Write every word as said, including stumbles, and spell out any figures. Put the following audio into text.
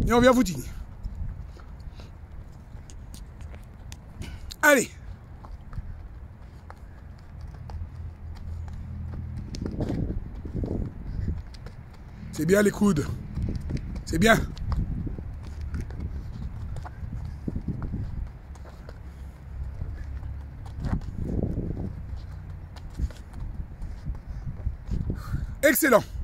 Et on vient vous dire. Allez. C'est bien les coudes. C'est bien. Excellent.